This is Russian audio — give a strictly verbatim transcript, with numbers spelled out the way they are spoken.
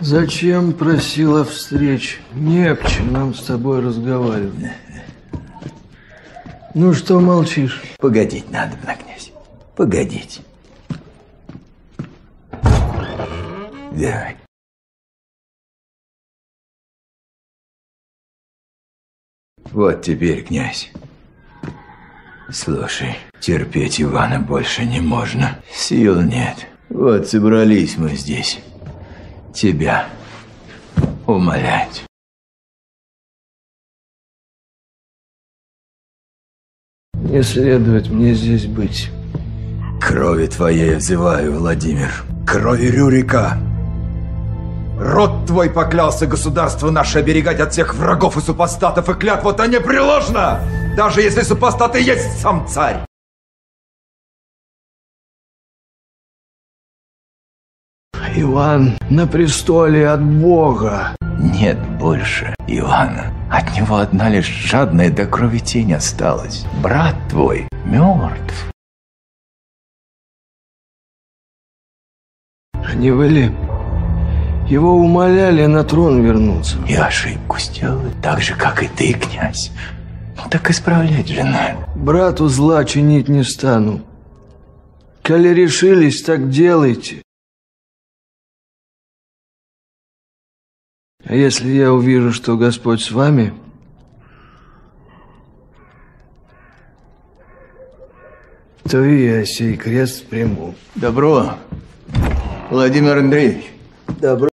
Зачем просила встреч? Не о чем нам с тобой разговаривать. Ну что молчишь? Погодить надо, князь. Погодить. Давай. Вот теперь, князь. Слушай, терпеть Ивана больше не можно. Сил нет. Вот собрались мы здесь. Тебя умолять. Не следует мне здесь быть. Крови твоей взываю, Владимир. Крови Рюрика. Род твой поклялся государство наше оберегать от всех врагов и супостатов, и клятва-то непреложна, даже если супостаты есть сам царь. Иван на престоле от Бога. Нет больше Ивана. От него одна лишь жадная до крови тень осталась. Брат твой мертв. Не вы ли? Его умоляли на трон вернуться. И ошибку сделали, так же, как и ты, князь. Ну так исправлять же надо. Брату зла чинить не стану. Коли решились, так делайте. А если я увижу, что Господь с вами, то и я сей крест приму. Добро, Владимир Андреевич. Добро.